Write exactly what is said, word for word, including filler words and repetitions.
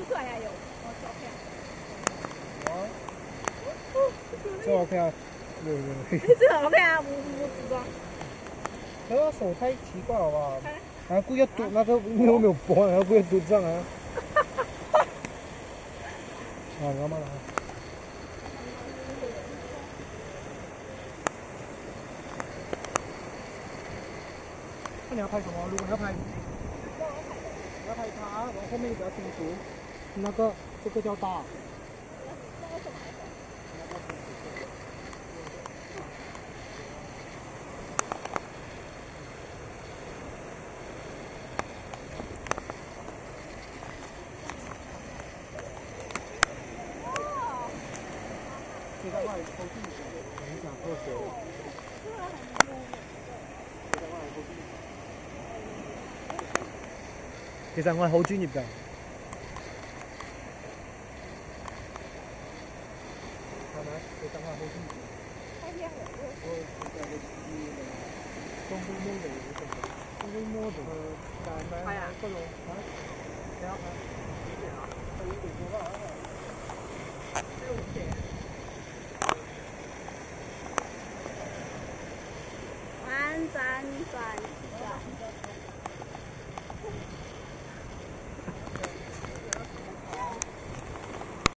出来呀有，我照片。 啊？这 OK 啊，有有。 这个 OK 啊，无无紫装。 他的手太奇怪好不好？然后故意要堵那个，因为我没有播，然后故意堵上啊。啊，你要慢点。那你要拍什么？如果你要拍，你要拍它，然后后面比较清楚。那个这个叫大。 那个什么来着？ 这个话偷进去，你想做谁？其實我係好專業㗎。係咪？其實我係好專業。太靚了！我其實你你中國 model 嗰種，中國 model 但係咩？係啊，嗰種嚇，睇下睇。幾錢啊？係五點多啦，呢個五點。 完赞赞赞。